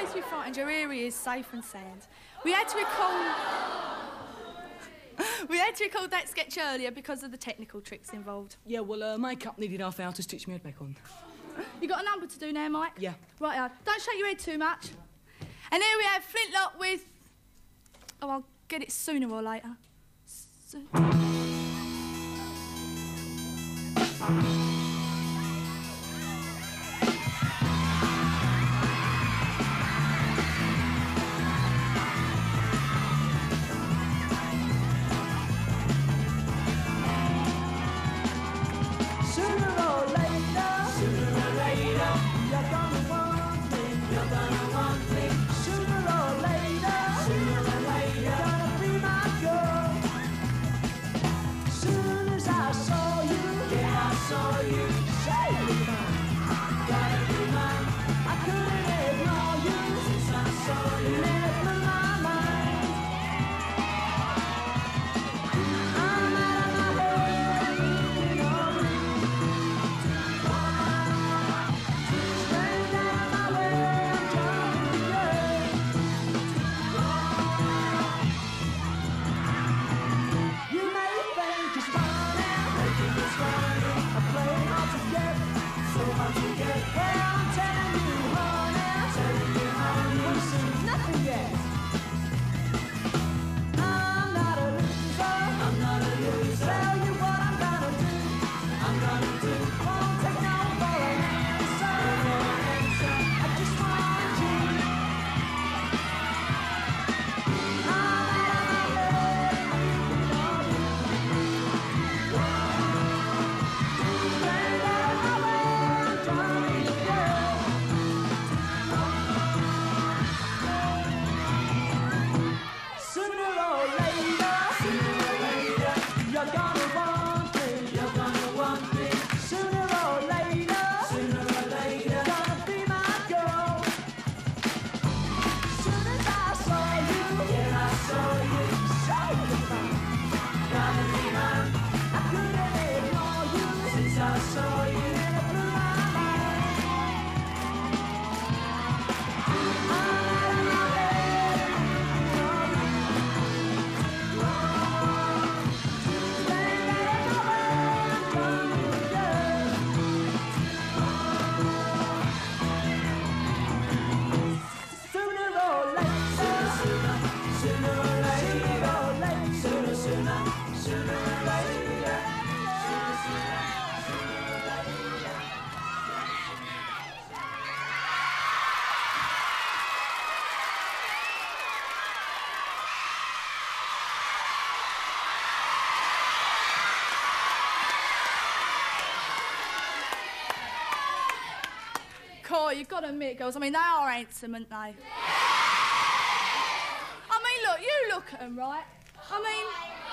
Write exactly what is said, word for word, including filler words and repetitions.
to be frightened. Your area is safe and sound. We had to recall... we had to record that sketch earlier because of the technical tricks involved. Yeah, well, uh, makeup needed half hour to stitch me head back on. You got a number to do now, Mike? Yeah. Right, uh, don't shake your head too much. And here we have Flintlock with... Oh, I'll get it sooner or later. So... You've got to admit, girls, I mean, they are handsome, aren't they? Yeah. I mean, look, you look at them, right? I mean,